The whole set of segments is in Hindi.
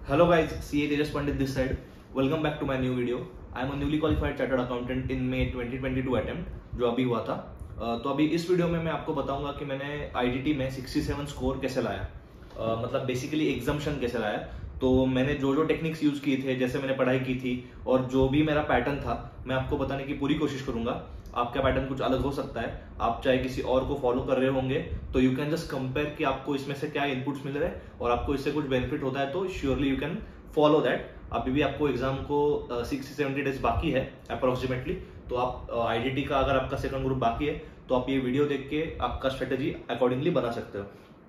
Hello guys, CA Tejas Pandit this side. Welcome back to my new video. I am a newly qualified chartered accountant in May 2022 attempt जो अभी हुआ था। तो अभी इस वीडियो में मैं आपको बताऊंगा कि मैंने IDT में 67 स्कोर कैसे लाया, मतलब बेसिकली एग्जाम्शन कैसे लाया। तो मैंने जो जो टेक्निक्स यूज किए थे, जैसे मैंने पढ़ाई की थी और जो भी मेरा पैटर्न था, मैं आपको बताने की पूरी कोशिश करूंगा। आपका पैटर्न कुछ अलग हो सकता है, आप चाहे किसी और को फॉलो कर रहे होंगे तो यू कैन जस्ट कंपेयर कि आपको इसमें से क्या इनपुट्स मिल रहे हैं और आपको इससे कुछ बेनिफिट होता है तो surely you can follow that. अभी भी आपको एग्जाम को 60-70 डेज बाकी है अप्रोक्सीमेटली, तो आप आईडीटी का अगर आपका सेकंड ग्रुप बाकी है तो आप ये वीडियो देख के आपका स्ट्रेटेजी अकॉर्डिंगली बना सकते हो।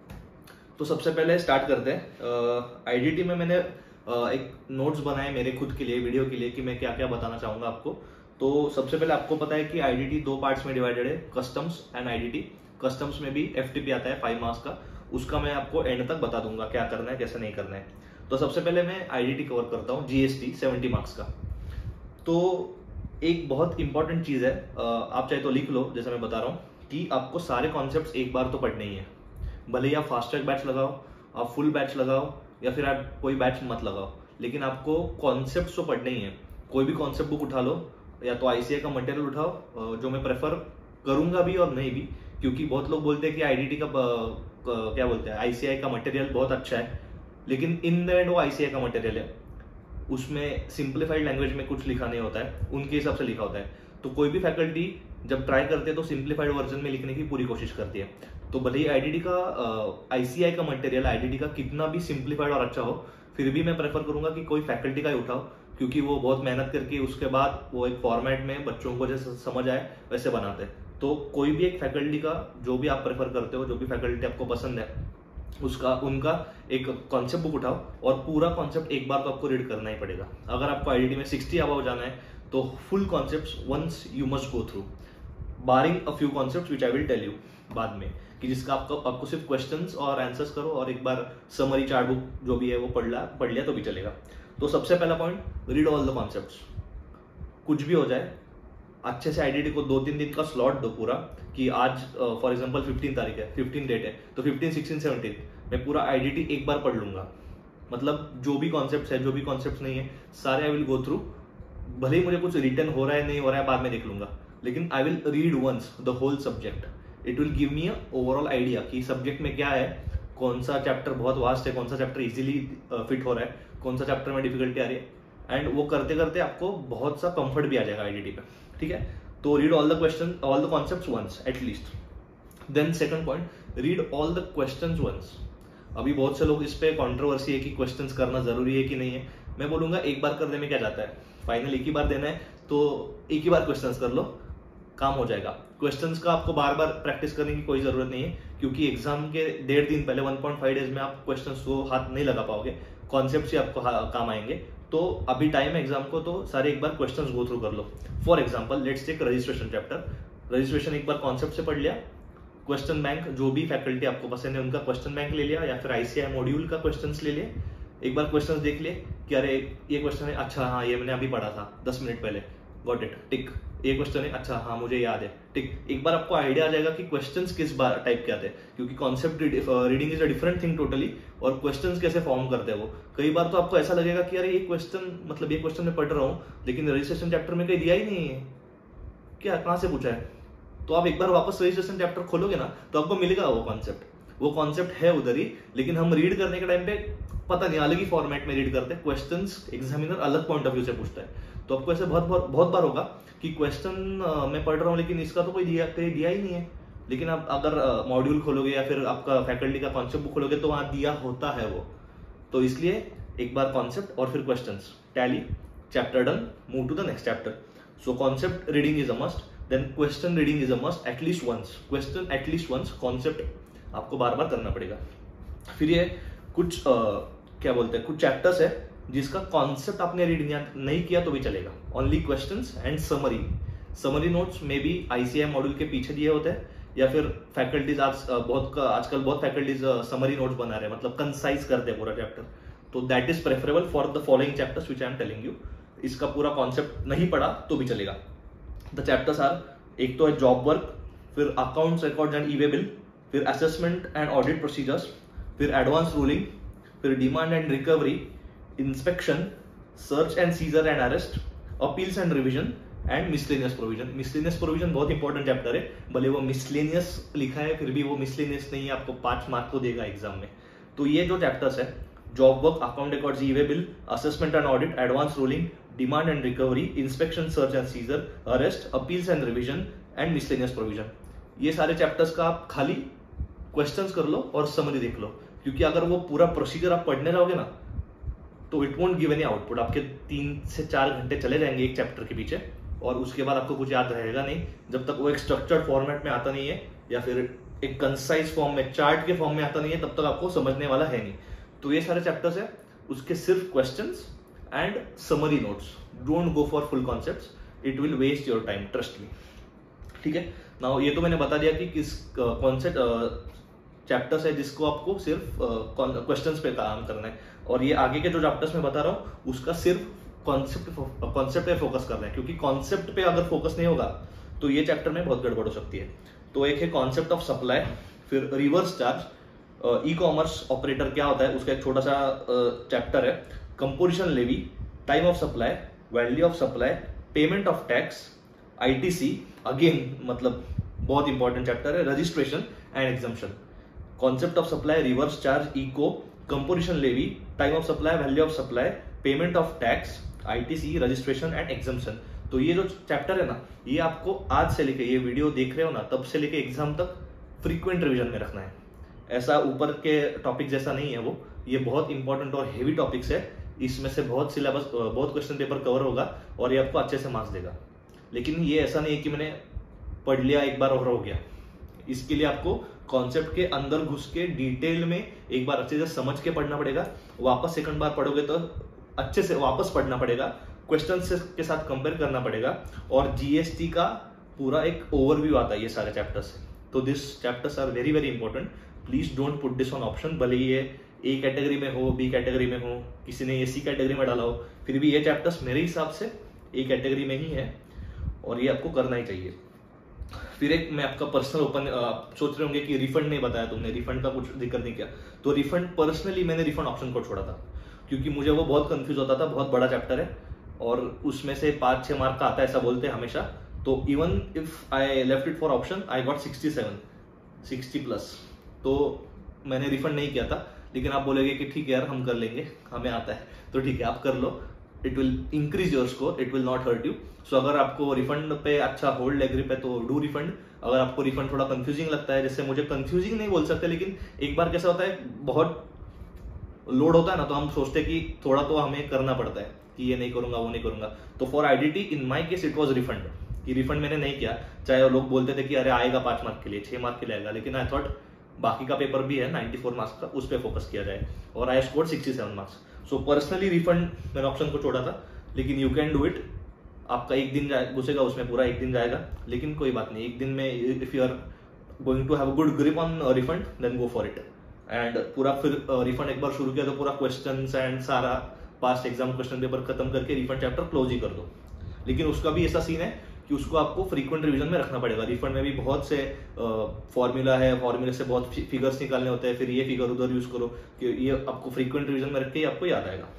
तो सबसे पहले स्टार्ट करते हैं। आईडीटी में मैंने एक नोट्स बनाए मेरे खुद के लिए, वीडियो के लिए, कि मैं क्या क्या बताना चाहूंगा आपको। तो सबसे पहले आपको पता है कि आईडीटी दो पार्ट्स में डिवाइडेड है, कस्टम्स एंड आईडीटी। कस्टम्स में भी एफटीपी आता है 5 मार्क्स का, उसका मैं आपको एंड तक बता दूंगा क्या करना है कैसे नहीं करना है। तो सबसे पहले मैं आईडीटी कवर करता हूँ, जीएसटी 70 मार्क्स का। तो एक बहुत इंपॉर्टेंट चीज है, आप चाहे तो लिख लो जैसे मैं बता रहा हूँ, कि आपको सारे कॉन्सेप्ट्स एक बार तो पढ़ने ही है। भले ही आप फास्ट ट्रैक बैच लगाओ, आप फुल बैच लगाओ या फिर आप कोई बैच मत लगाओ, लेकिन आपको कॉन्सेप्ट्स तो पढ़ने ही है। कोई भी कॉन्सेप्ट बुक उठा लो या तो आईसीआई का मटेरियल उठाओ, जो मैं प्रेफर करूंगा भी और नहीं भी, क्योंकि बहुत लोग बोलते हैं कि आईडीटी का क्या बोलते हैं, आईसीआई का मटेरियल बहुत अच्छा है, लेकिन इन द एंड वो आईसीआई का मटेरियल है, उसमें सिंप्लीफाइड लैंग्वेज में कुछ लिखा नहीं होता है, उनके हिसाब से लिखा होता है। तो कोई भी फैकल्टी जब ट्राई करते हैं तो सिंप्लीफाइड वर्जन में लिखने की पूरी कोशिश करती है। तो भले ही आईडीटी का आईसीआई का मटेरियल आईडीटी का कितना भी सिंप्लीफाइड और अच्छा हो, फिर भी मैं प्रेफर करूंगा कि कोई फैकल्टी का ही उठाओ, क्योंकि वो बहुत मेहनत करके उसके बाद वो एक फॉर्मेट में बच्चों को जैसे समझ आए वैसे बनाते हैं। तो कोई भी एक फैकल्टी का जो भी आप प्रेफर करते हो, जो भी फैकल्टी आपको पसंद है, उसका उनका एक कॉन्सेप्ट बुक उठाओ और पूरा कॉन्सेप्ट एक बार तो आपको रीड करना ही पड़ेगा। अगर आपको आईडीटी में 60 अबव जाना है तो full concepts once you must go through, barring a few concepts which I will tell you बाद में, कि जिसका आपको सिर्फ क्वेश्चंस और आंसर्स करो और एक बार समरी चार्ट बुक जो भी है वो पढ़ लिया तो भी चलेगा। तो सबसे पहला point, read all the concepts. कुछ भी हो जाए, अच्छे से आईडीटी को 2-3 दिन का स्लॉट दो पूरा, कि आज फॉर एग्जांपल 15 तारीख है, 15 डेट है, तो 15, 16, 17 मैं पूरा आईडीटी एक बार पढ़ लूंगा। मतलब जो भी कॉन्सेप्ट्स है, जो भी कॉन्सेप्ट्स नहीं है, सारे आई विल गो थ्रू। भले ही मुझे कुछ रिटर्न हो रहा है नहीं हो रहा है बाद में देख लूंगा, लेकिन I will read once the whole subject. It will give me a overall idea कि सब्जेक्ट में क्या है, कौन सा चैप्टर बहुत वास्ट है, कौन सा चैप्टर इजीली फिट हो रहा है, कौन सा चैप्टर में डिफिकल्टी आ रही है, एंड वो करते करते आपको बहुत सा कंफर्ट भी आ जाएगा आईडीटी पे। ठीक है, तो read all the question, all the concepts once at least. Then second point, read all the questions once. अभी बहुत से लोग इस पे कंट्रोवर्सी है कि क्वेश्चंस करना जरूरी है कि नहीं है। मैं बोलूंगा एक बार करने में क्या जाता है, फाइनल एक ही बार देना है तो एक ही बार क्वेश्चंस कर लो, काम हो जाएगा। क्वेश्चंस का आपको बार बार प्रैक्टिस करने की कोई जरूरत नहीं है, क्योंकि एग्जाम के 1.5 दिन पहले 1.5 डेज में आप क्वेश्चंस को हाथ नहीं लगा पाओगे, कॉन्सेप्ट्स ही आपको काम आएंगे। तो अभी टाइम है एग्जाम को, तो सारे एक बार क्वेश्चंस गो थ्रू कर लो। For example let's take registration chapter. Registration एक बार कॉन्सेप्ट से पढ़ लिया, क्वेश्चन बैंक जो भी फैकल्टी आपको पसंद है उनका क्वेश्चन बैंक ले लिया, या फिर आईसीआई मॉड्यूल का क्वेश्चंस ले लिए, एक बार क्वेश्चंस देख लिए कि अरे ये क्वेश्चन है, अच्छा हाँ ये मैंने अभी पढ़ा था 10 मिनट पहले, गॉट इट, टिक। ये क्वेश्चन है, अच्छा हाँ मुझे याद है, टिक। एक बार आपको आइडिया आ जाएगा कि क्वेश्चंस किस बार टाइप के आते हैं, क्योंकि concept reading is a different thing totally, और क्वेश्चंस कैसे फॉर्म करते हैं वो। कई बार तो आपको ऐसा लगेगा कि अरे ये क्वेश्चन, मतलब ये क्वेश्चन मैं पढ़ रहा हूँ लेकिन रजिस्ट्रेशन चैप्टर में कहीं दिया ही नहीं है, क्या कहाँ से पूछा है। तो आप एक बार वापस रजिस्ट्रेशन चैप्टर खोलोगे ना तो आपको मिलेगा वो कॉन्सेप्ट है उधर ही, लेकिन हम रीड करने के टाइम पे पता नहीं अलग ही फॉर्मेट में रीड करते हैं, क्वेश्चंस एग्जामिनर अलग पॉइंट ऑफ व्यू से पूछता है। तो आपको ऐसे बहुत बार होगा कि क्वेश्चन मैं पढ़ रहा हूँ लेकिन इसका तो कोई दिया ही नहीं है, लेकिन आप अगर मॉड्यूल खोलोगे या फिर आपका फैकल्टी का कॉन्सेप्ट बुक खोलोगे तो वहां दिया होता है वो। तो इसलिए एक बार कॉन्सेप्ट और फिर questions, tally, chapter done, move to the next chapter. So concept reading is a must, then question reading is a must, at least once question, at least once concept आपको बार बार करना पड़ेगा। फिर ये कुछ क्या बोलते हैं, कुछ चैप्टर्स है जिसका कॉन्सेप्ट आपने रीड नहीं किया तो भी चलेगा, only questions and summary notes में भी आईसीआई मॉड्यूल के पीछे दिए होते हैं, या फिर फैकल्टीज आजकल बहुत फैकल्टीज समरी नोट्स बना रहे हैं, मतलब कंसाइज करते हैं पूरा चैप्टर। तो that is preferable for the following chapters which I am telling you. इसका पूरा कॉन्सेप्ट नहीं पढ़ा तो भी चलेगा। द चैप्टर्स आर, एक तो है जॉब वर्क, फिर accounts records and e way bill, फिर असेसमेंट एंड ऑडिट प्रोसीजर्स, फिर एडवांस रूलिंग, फिर demand and recovery, inspection, search and seizure and arrest, appeals and revision and miscellaneous provision. Miscellaneous provision बहुत इंपॉर्टेंट चैप्टर है, भले वो मिसलेनियस लिखा है फिर भी वो मिसलेनियस नहीं है, आपको 5 मार्क तो देगा एग्जाम में। तो ये जो चैप्टर्स है, job work, account records, e way bill, assessment and audit, advance ruling, demand and recovery, inspection, search and seizure, arrest, appeals and revision and miscellaneous provision, ये सारे चैप्टर्स का आप खाली क्वेश्चंस कर लो और समरी देख लो, क्योंकि अगर वो पूरा प्रोसीजर आप पढ़ने जाओगे ना तो it won't give any output. आपके 3 से 4 घंटे चले जाएंगे एक चैप्टर के पीछे, और उसके बाद आपको कुछ याद रहेगा नहीं जब तक वो एक स्ट्रक्चर्ड फॉर्मेट में आता नहीं है या फिर एक कंसाइज फॉर्म में, चार्ट के फॉर्म में आता नहीं है, तब तक आपको समझने वाला है नहीं। तो ये सारे चैप्टर्स है, उसके सिर्फ questions and summary notes. Don't go for full concepts, it will waste your time, trust me. ठीक है, नाउ ये तो मैंने बता दिया कि किस कौन से चैप्टर्स है जिसको आपको सिर्फ क्वेश्चंस पे काम करना है, और ये आगे के जो चैप्टर्स मैं बता रहा हूँ उसका सिर्फ कॉन्सेप्ट पे फोकस करना है, क्योंकि कॉन्सेप्ट पे अगर फोकस नहीं होगा तो ये चैप्टर में बहुत गड़बड़ हो सकती है। तो एक है कॉन्सेप्ट ऑफ सप्लाई, फिर reverse charge, e commerce operator क्या होता है उसका एक छोटा सा चैप्टर है, composition levy, time of supply, value of supply, payment of tax, ITC, again मतलब बहुत इंपॉर्टेंट चैप्टर है, registration and exemption, concept of supply, reverse charge, ECO, composition levy, time of supply, value of supply, payment of tax, ITC, registration and exemption. तो ये जो चैप्टर है ना, ये आपको आज से लेके, ये वीडियो देख रहे हो ना, तब से लेके एग्जाम तक फ्रीक्वेंट रिवीजन में रखना है। ऐसा ऊपर के टॉपिक जैसा नहीं है वो, ये बहुत इंपॉर्टेंट और हेवी टॉपिक्स है, इसमें से बहुत सिलेबस, बहुत क्वेश्चन पेपर कवर होगा और ये आपको अच्छे से मार्क्स देगा। लेकिन ये ऐसा नहीं है कि मैंने पढ़ लिया एक बार और हो गया, इसके लिए आपको कॉन्सेप्ट के अंदर घुस के डिटेल में एक बार अच्छे से समझ के पढ़ना पड़ेगा, वापस सेकंड बार पढ़ोगे तो अच्छे से वापस पढ़ना पड़ेगा, क्वेश्चन के साथ कंपेयर करना पड़ेगा, और जीएसटी का पूरा एक ओवरव्यू आता है ये सारे चैप्टर्स। तो this chapters are very very important, please don't put this on option, भले ये ए कैटेगरी में हो, बी कैटेगरी में हो, किसी ने सी कैटेगरी में डाला हो, फिर भी ये चैप्टर्स मेरे हिसाब से ए कैटेगरी में ही है और ये आपको करना ही चाहिए। फिर एक मैं आपका पर्सनल ओपन, आप सोच रहे होंगे कि रिफंड नहीं बताया तुमने, रिफंड का कुछ जिक्र नहीं किया। तो रिफंड पर्सनली मैंने रिफंड ऑप्शन को छोड़ा था, क्योंकि मुझे वो बहुत कंफ्यूज होता था, बहुत बड़ा चैप्टर है और उसमें से 5-6 मार्क का आता है ऐसा बोलते हैं हमेशा। तो even if I left it for option I got 60 plus, तो मैंने रिफंड नहीं किया था। लेकिन आप बोलेंगे कि ठीक है यार हम कर लेंगे, हमें आता है, तो ठीक है आप कर लो, it will increase your score, it will not hurt you. So अगर आपको रिफंड पे अच्छा होल्ड है ग्रिप है तो डू रिफंड। अगर आपको रिफंड थोड़ा कंफ्यूजिंग लगता है, जैसे मुझे कंफ्यूजिंग नहीं बोल सकते, लेकिन एक बार कैसा होता है बहुत लोड होता है ना, तो हम सोचते हैं कि थोड़ा तो हमें करना पड़ता है कि ये नहीं करूंगा वो नहीं करूंगा। तो for IDT in my case it was refund, कि रिफंड मैंने नहीं किया, चाहे वो लोग बोलते थे कि अरे आएगा 5 मार्क के लिए, 6 मार्क के लिए आएगा, लेकिन आई थॉट बाकी का पेपर भी है 94 मार्क्स का, उस पर फोकस किया जाए, और I scored 67 marks. So personally refund मैंने ऑप्शन को छोड़ा था, लेकिन यू कैन डू इट। आपका एक दिन घुसेगा उसमें, पूरा एक दिन जाएगा, लेकिन कोई बात नहीं, एक दिन में if you are going to have a good grip on refund then go for it. And पूरा फिर रिफंड एक बार शुरू किया तो पूरा क्वेश्चंस एंड सारा पास्ट एग्जाम क्वेश्चन पेपर खत्म करके रिफंड चैप्टर क्लोज ही कर दो। लेकिन उसका भी ऐसा सीन है कि उसको आपको फ्रीक्वेंट रिवीजन में रखना पड़ेगा। रिफंड में भी बहुत से फॉर्मूला है, फॉर्मूले से बहुत फिगर्स निकालने होते हैं, फिर ये फिगर उधर यूज करो, कि ये आपको फ्रीक्वेंट रिवीजन में रख के आपको याद आएगा।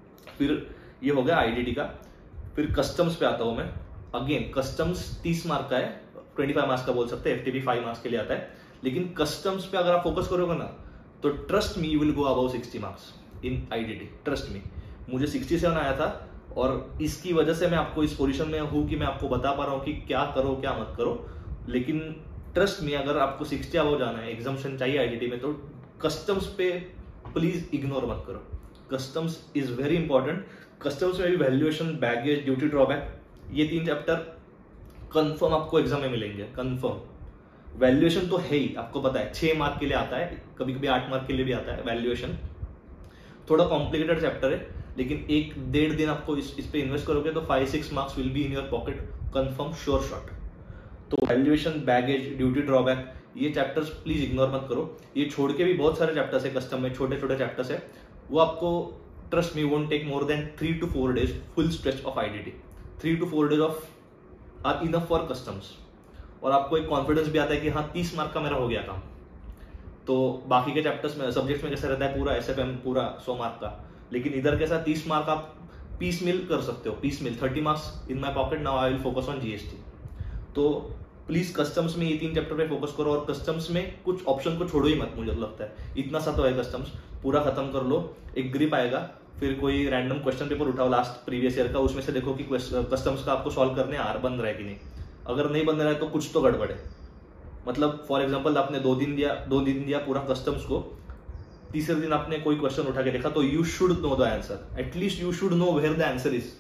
फिर ये हो गया आईडीटी का। फिर कस्टम्स पे आता हूं मैं। अगेन कस्टम्स 30 मार्क का है, 25 मार्क्स का बोल सकते हैं, एफटीपी 5 मार्क्स के लिए आता है। लेकिन कस्टम्स पे अगर आप फोकस करोगे ना तो trust me you will go about 60 marks in IDT, trust me. मुझे 67 आया था और इसकी वजह से मैं आपको इस पोजीशन में हूं कि मैं आपको बता पा रहा हूं कि क्या करो क्या मत करो। लेकिन ट्रस्ट मी, अगर आपको 60 अबाउ जाना है, एग्जाम्शन चाहिए आईडीटी में, तो कस्टम्स पे प्लीज इग्नोर मत करो। Customs is very important. Customs में भी वैल्यूएशन, बैगेज, ड्यूटी ड्रॉबैक, ये 3 चैप्टर कंफर्म आपको एग्जाम में मिलेंगे, कंफर्म। वैल्यूएशन तो है ही, आपको पता है 6 मार्क के लिए आता है, कभी कभी 8 मार्क के लिए भी आता है वैल्यूएशन। थोड़ा कॉम्प्लिकेटेड चैप्टर है, लेकिन 1-1.5 दिन आपको इस पे इन्वेस्ट करोगे तो 5-6 marks will be in your pocket, confirm, sure shot. तो वैल्यूएशन, बैगेज, ड्यूटी ड्रॉबैक, ये चैप्टर्स प्लीज इग्नोर मत करो। ये छोड़ के भी बहुत सारे चैप्टर्स है कस्टम में, छोटे छोटे चैप्टर्स है, वो आपको trust me won't take more than 3 to 4 days full stretch of IDT. 3 to 4 days of are enough for customs, और आपको एक कॉन्फिडेंस भी आता है कि हाँ 30 मार्क का मेरा हो गया काम। तो बाकी के चैप्टर्स में, सब्जेक्ट्स में कैसा रहता है, पूरा एसएफएम पूरा 100 मार्क का, लेकिन इधर के साथ 30 मार्क आप पीस मिल कर सकते हो, पीस मिल 30 marks in my pocket, now I will focus on GST. तो प्लीज कस्टम्स में ये 3 चैप्टर पे फोकस करो, और कस्टम्स में कुछ ऑप्शन को छोड़ो ही मत, मुझे लगता है इतना सा तो है, कस्टम्स पूरा खत्म कर लो, एक ग्रिप आएगा। फिर कोई रैंडम क्वेश्चन पेपर उठाओ लास्ट प्रीवियस ईयर का, उसमें से देखो कि कस्टम्स का आपको सॉल्व करने बन रहा है कि नहीं। अगर नहीं बन रहा है तो कुछ तो गड़बड़ है। मतलब फॉर एग्जाम्पल आपने 2 दिन दिया पूरा कस्टम्स को, तीसरे दिन आपने कोई क्वेश्चन उठा के देखा, तो you should know the answer, at least you should know where the answer is.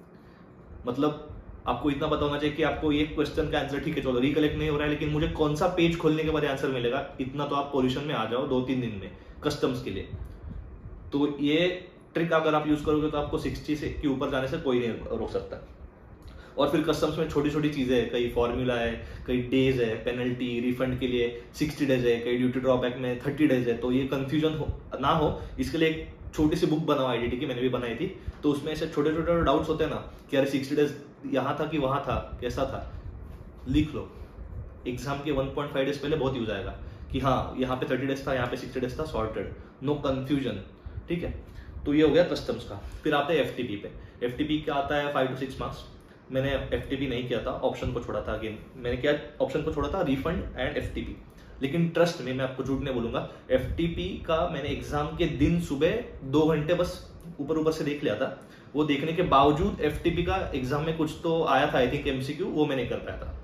मतलब आपको इतना पता होना चाहिए कि आपको ये क्वेश्चन का आंसर ठीक है चलो रिकलेक्ट नहीं हो रहा है, लेकिन मुझे कौन सा पेज खोलने के बाद आंसर मिलेगा, इतना तो आप पोजीशन में आ जाओ 2-3 दिन में कस्टम्स के लिए। तो ये ट्रिक अगर आप यूज करोगे तो आपको 60 से के ऊपर जाने से कोई नहीं रोक सकता। और फिर कस्टम्स में छोटी छोटी चीजें है, कई फॉर्मूला है, कई डेज है, पेनल्टी रिफंड के लिए 60 डेज है, कई ड्यूटी ड्रॉबैक में 30 डेज है। तो ये कंफ्यूजन ना हो इसके लिए एक छोटी सी बुक बनाओ आईडीटी की, मैंने भी बनाई थी। तो उसमें ऐसे छोटे छोटे डाउट्स होते हैं ना कि अरे 60 डेज यहाँ था कि वहां था, कैसा था, लिख लो। एग्जाम के 1.5 डेज पहले बहुत यूज आएगा कि हाँ यहाँ पे 30 डेज था, यहाँ पे 60 डेज था, सॉर्टेड, नो कंफ्यूजन। ठीक है, तो ये हो गया कस्टम्स का। फिर आते हैं एफटीपी पे। एफटीपी का आता है 5 to 6 मार्क्स। मैंने एफटीपी नहीं किया था, ऑप्शन को छोड़ा था। अगेन मैंने क्या ऑप्शन को छोड़ा था, रिफंड एंड एफटीपी। लेकिन ट्रस्ट में मैं आपको झूठ नहीं बोलूंगा, एफटीपी का मैंने एग्जाम के दिन सुबह 2 घंटे बस ऊपर से देख लिया था। वो देखने के बावजूद एफटीपी का एग्जाम में कुछ तो आया था, आई थिंक एमसीक्यू, वो मैं नहीं कर पाया था।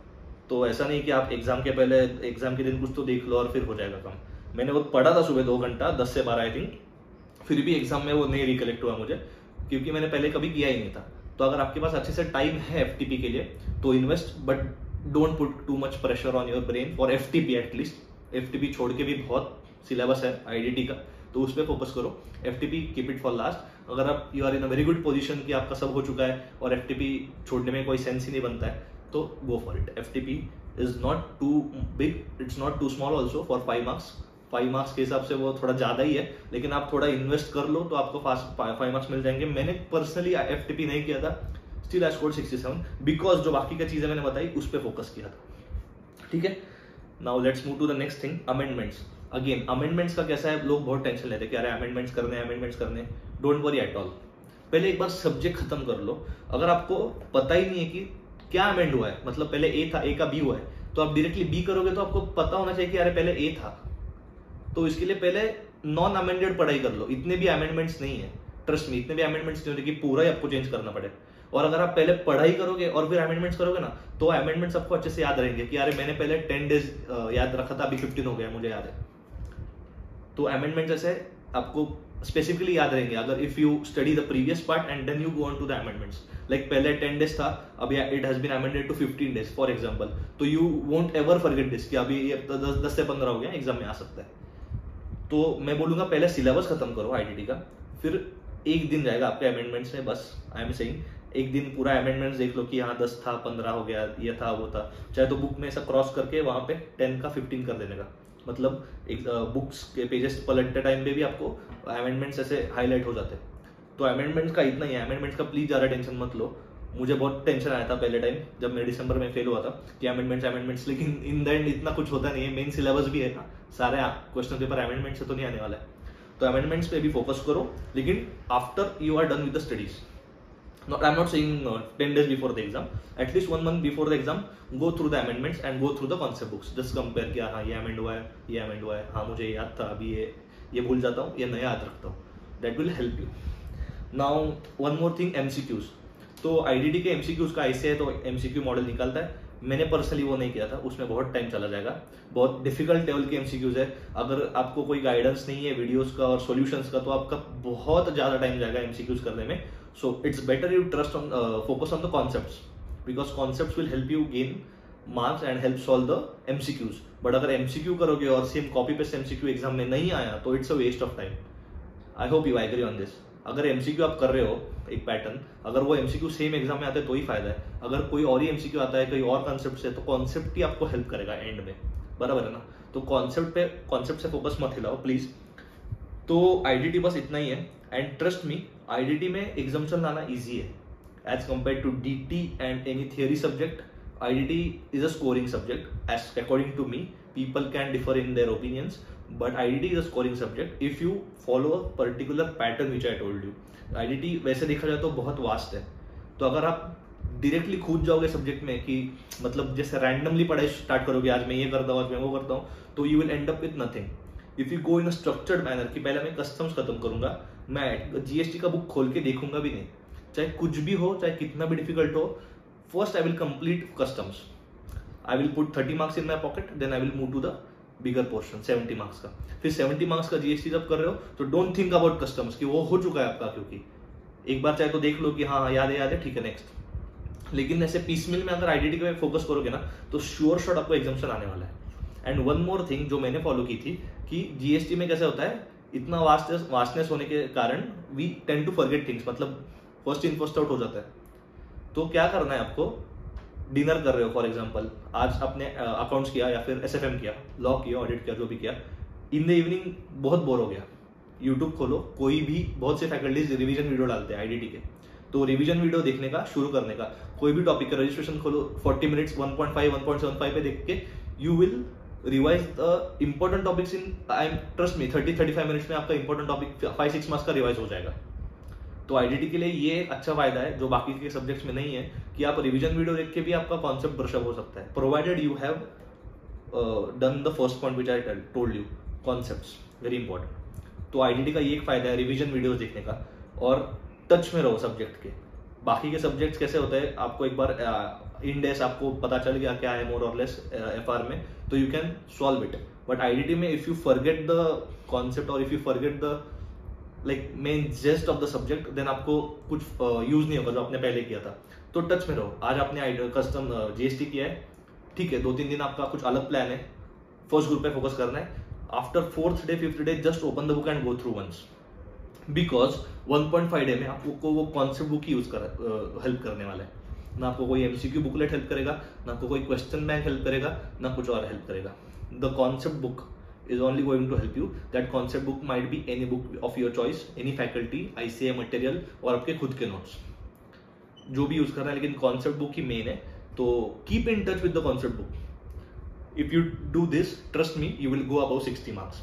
तो ऐसा नहीं कि आप एग्जाम के पहले एग्जाम के दिन कुछ तो देख लो और फिर हो जाएगा काम। मैंने वो पढ़ा था सुबह 2 घंटा 10 से 12 आई थिंक, फिर भी एग्जाम में वो नहीं रिकलेक्ट हुआ मुझे, क्योंकि मैंने पहले कभी किया ही नहीं था। तो अगर आपके पास अच्छे से टाइम है एफटीपी के लिए तो invest, but don't put too much pressure on your brain for FTP. At least FTP छोड़ के भी बहुत सिलेबस है आईडीटी का, तो उस पर फोकस करो। FTP keep it for last. अगर आप you are in a very good position कि आपका सब हो चुका है और एफटीपी छोड़ने में कोई सेंस ही नहीं बनता है, तो go for it. FTP is not too big, it's not too small also for 5 marks. 5 marks के हिसाब से वो थोड़ा ज्यादा ही है, लेकिन आप थोड़ा इन्वेस्ट कर लो तो आपको फास्ट 5 मार्क्स मिल जाएंगे। मैंने पर्सनली एफटीपी नहीं किया था, स्टिल आई स्कोर्ड 67 बिकॉज जो बाकी का चीजें मैंने बताई उस पर फोकस किया था। ठीक है, now let's move to the next thing, amendments. Again amendments का कैसा है, लोग बहुत टेंशन लेते हैं कि अरे अमेंडमेंट्स करने। डोंट वरी एट ऑल, पहले एक बार सब्जेक्ट खत्म कर लो। अगर आपको पता ही नहीं है कि क्या अमेंड हुआ है, मतलब पहले ए था, ए का बी हुआ है, तो आप डायरेक्टली बी करोगे तो आपको पता होना चाहिए कि अरे पहले ए था। तो इसके लिए पहले नॉन अमेंडेड पढ़ाई कर लो। इतने भी अमेंडमेंट्स नहीं है, ट्रस्ट में, इतने भी अमेंडमेंट्स नहीं होते कि पूरा ही आपको चेंज करना पड़े। और अगर आप पहले पढ़ाई करोगे और फिर अमेंडमेंट्स करोगे ना, तो अमेंडमेंट्स आपको अच्छे से याद रहेंगे कि अरे मैंने पहले 10 डेज याद रखा था, अभी 15 हो गया, मुझे याद है। तो अमेंडमेंट्स ऐसे आपको स्पेसिफिकली याद रहेंगे अगर if you study the previous part and then you go on to the amendments. Like पहले 10 डेज था, अब it has been amended to 15 days for example, तो you won't ever forget this कि अभी ये 10 से 15 हो गया, एग्जाम में आ सकता है। तो मैं बोलूंगा पहले सिलेबस खत्म करो आईडीटी का, फिर एक दिन जाएगा आपके अमेंडमेंट्स में, बस आई एम सेइंग एक दिन पूरा अमेंडमेंट्स देख लो कि यहाँ 10 था, 15 हो गया, ये था, वो था। चाहे तो बुक में ऐसा क्रॉस करके वहां पे 10 का 15 कर देने का, मतलब एक बुक्स के पेजेस पलटते टाइम पे भी आपको अमेंडमेंट्स ऐसे हाईलाइट हो जाते हैं। तो अमेंडमेंट्स का इतना ही है, अमेंडमेंट्स का प्लीज ज्यादा टेंशन मत लो। मुझे बहुत टेंशन आया था पहले टाइम जब मैं दिसंबर में फेल हुआ था कि अमेंडमेंट्स, लेकिन इन द एंड इतना कुछ होता नहीं है। मेन सिलेबस भी है ना, सारे क्वेश्चन पेपर अमेंडमेंट से तो नहीं आने वाला है। तो अमेंडमेंट्स पे भी फोकस करो, लेकिन after you are done with the studies. I'm not saying 10 days before the exam, at least 1 month before the exam, go through the amendments and go through the concept books. Just compare किया, हाँ ये अमेंड हुआ है, ये अमेंड हुआ है, हाँ मुझे याद था, अभी ये भूल जाता हूँ, ये नया याद रखता हूँ। That will help you. Now one more thing, MCQs. तो IDT के MCQs का ऐसे है तो MCQ मॉडल निकालता है। मैंने पर्सनली वो नहीं किया था, उसमें बहुत टाइम चला जाएगा, बहुत डिफिकल्ट लेवल के MCQs है। अगर आपको कोई गाइडेंस नहीं है वीडियोस का और सॉल्यूशंस का, तो आपका बहुत ज्यादा टाइम जाएगा MCQs करने में। So it's better you focus on the concepts, because concepts will help you gain marks and help solve the MCQs. But अगर MCQ करोगे और same copy paste MCQ exam में नहीं आया तो it's a waste of time. I hope you agree on this. अगर MCQ आप कर रहे हो एक पैटर्न, अगर वो MCQ सेम एग्जाम में आते हैं तो ही फायदा है। अगर कोई और ही MCQ आता है कोई और कॉन्सेप्ट से, तो कॉन्सेप्ट ही आपको हेल्प करेगा एंड में, बराबर है ना। तो कॉन्सेप्ट से फोकस मत हिलाओ प्लीज। तो आईडीटी बस इतना ही है, एंड ट्रस्ट मी आईडीटी में एग्जाम्पशन लाना इजी है as compare to DT and any theory subject. IDT is a scoring subject as according to me, people can differ in their opinions, but IDT is a scoring subject if you follow a particular pattern which I told you. IDT वैसे देखा जाए तो बहुत वास्ट है, तो अगर आप डायरेक्टली कूद जाओगे सब्जेक्ट में कि मतलब जैसे रैंडमली पढ़ाई स्टार्ट करोगे, आज मैं ये करता हूँ, आज मैं वो करता हूँ, तो you will end up with nothing. If you go in a structured manner कि पहले मैं कस्टम्स खत्म करूंगा, मैं GST का बुक खोल के देखूंगा भी नहीं, चाहे कुछ भी हो, चाहे कितना भी डिफिकल्ट हो, first I will complete customs, I will put 30 marks in my pocket, then I will move to the bigger portion 70 marks का। फिर 70 मार्क्स का GST जब कर रहे हो तो डोंट थिंक अबाउट कस्टम्स कि वो हो चुका है आपका, क्योंकि एक बार चाहे तो देख लो कि हाँ याद है, ठीक है नेक्स्ट। लेकिन ऐसे पीसमिल में अगर IDT पे फोकस करोगे ना तो श्योर शॉट आपको एग्जाम्शन आने वाला है। एंड वन मोर थिंग जो मैंने फॉलो की थी कि GST में कैसे होता है, इतना वास्टनेस होने के कारण we tend to forget things, मतलब फर्स्ट इन फर्स्ट आउट हो जाता है। तो क्या करना है आपको, डिनर कर रहे हो फॉर एग्जांपल, आज आपने अकाउंट्स किया या फिर SFM किया, लॉ किया, ऑडिट किया, जो भी किया, इन द इवनिंग बहुत बोर हो गया, यूट्यूब खोलो, कोई भी बहुत से फैकल्टीज रिवीजन वीडियो डालते हैं IDT के, तो रिवीजन वीडियो देखने का शुरू करने का, कोई भी टॉपिक का रजिस्ट्रेशन खोलो, 40 मिनट्स 1.5 1.75 पे देख के you will revise the important topics in trust me 30-35 minutes में आपका इंपॉर्टेंट टॉपिक 5-6 मार्क्स का रिवाइज हो जाएगा। तो IDT के लिए ये अच्छा फायदा है जो बाकी के सब्जेक्ट्स में नहीं है कि आप रिवीजन वीडियो देख के भी आपका कॉन्सेप्ट ब्रश अप हो सकता है, provided you have done the first point which I told you, concepts very important. तो IDT का ये एक फायदा है रिवीजन वीडियोस देखने का, और टच में रहो सब्जेक्ट के। बाकी के सब्जेक्ट्स कैसे होते हैं, आपको एक बार इंडेस आपको पता चल गया क्या है मोर और लेस FR में, तो you can solve it. But IDT में if you forget the concept और if you forget the like main gist of the subject, then आपको कुछ यूज नहीं होगा जो आपने पहले किया था। तो टच में रहो। आज आपने कस्टम GST किया है, ठीक है, 2-3 दिन आपका कुछ अलग प्लान है, फर्स्ट ग्रुप पे फोकस करना है। After 4th day 5th day just open the book and go through once, because 1.5 day में आपको वो कॉन्सेप्ट बुक ही यूज कर हेल्प करने वाला है। ना आपको कोई MCQ बुकलेट हेल्प करेगा, ना आपको कोई क्वेश्चन बैंक हेल्प करेगा, ना कुछ और हेल्प करेगा। The concept book is only going to help you. That concept book might be any book of your choice, any faculty, ICA material और आपके खुद के नोट्स जो भी यूज करना है, लेकिन कॉन्सेप्ट बुक ही मेन है। तो keep in touch with the concept book. If you do this, trust me, you will go about 60 marks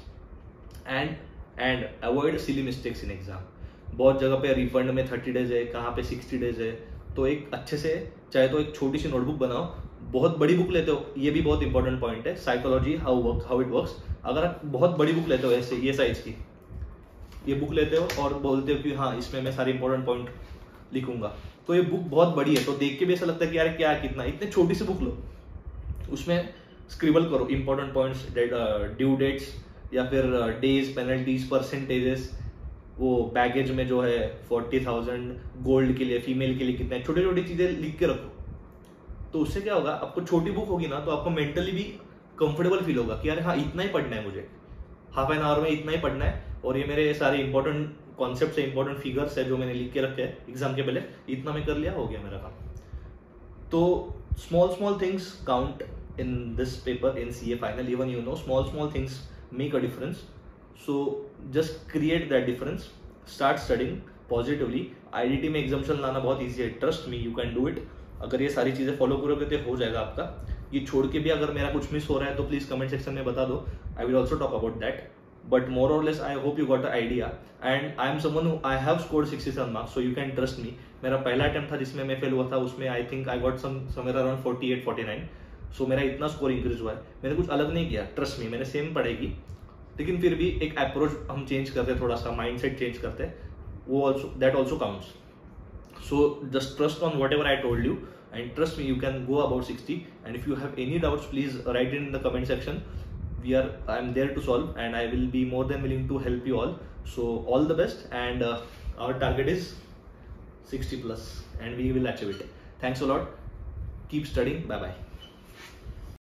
and avoid silly mistakes in exam. बहुत जगह पे रिफंड में 30 डेज है, कहाँ पे 60 डेज है, तो एक अच्छे से चाहे तो एक छोटी सी नोटबुक बनाओ। बहुत बड़ी बुक लेते हो, ये भी बहुत इंपॉर्टेंट पॉइंट है, साइकोलॉजी हाउ इट वर्क्स। अगर आप बहुत बड़ी बुक लेते हो ऐसे ये साइज की, ये बुक लेते हो और बोलते हो कि हाँ इसमें मैं सारे इंपॉर्टेंट पॉइंट लिखूंगा, तो ये बुक बहुत बड़ी है, तो देख के भी ऐसा लगता है कि यार क्या कितना, इतने छोटी सी बुक लो, उसमें स्क्रिबल करो इंपॉर्टेंट पॉइंट्स, ड्यू डेट्स या फिर डेज, पेनल्टीज, परसेंटेजेस, वो बैगेज में जो है 40,000, गोल्ड के लिए, फीमेल के लिए कितना, छोटी छोटी चीजें लिख के रखो। तो उससे क्या होगा, आपको छोटी बुक होगी ना तो आपको मेंटली भी कंफर्टेबल फील होगा कि यार हाँ इतना ही पढ़ना है, मुझे हाफ एन आवर में इतना ही पढ़ना है, और ये मेरे सारे इंपॉर्टेंट कॉन्सेप्ट्स है, इंपॉर्टेंट फिगर्स है जो मैंने लिख के रखे हैं एग्जाम के पहले, इतना मैं कर लिया, हो गया मेरा काम। तो small things count in this paper, in CA final, even you know small things make a difference. So just create that difference, start studying positively. IDT में एग्जाम्शन लाना बहुत ईजी है, trust me, you can do it. अगर ये सारी चीजें फॉलो करोगे तो हो जाएगा आपका। ये छोड़ के भी अगर मेरा कुछ मिस हो रहा है तो प्लीज कमेंट सेक्शन में बता दो, I will also talk about that. But more और less I hope you got the idea, and I am someone who I have scored 67 marks, so you can trust me. मेरा पहला अटेम्प्ट था जिसमें मैं फेल हुआ था, उसमें I think I got somewhere around 48-49, so मेरा इतना स्कोर इंक्रीज हुआ है। मैंने कुछ अलग नहीं किया, ट्रस्ट मी, मैंने सेम पढ़ाई की, लेकिन फिर भी एक अप्रोच हम चेंज करते, थोड़ा सा माइंडसेट चेंज करते, वो also that also counts. So just trust on whatever I told you, and trust me, you can go about 60. And if you have any doubts, please write it in the comment section. I'm there to solve, and I will be more than willing to help you all. So all the best, and our target is 60+, and we will achieve it. Thanks a lot. Keep studying. Bye bye.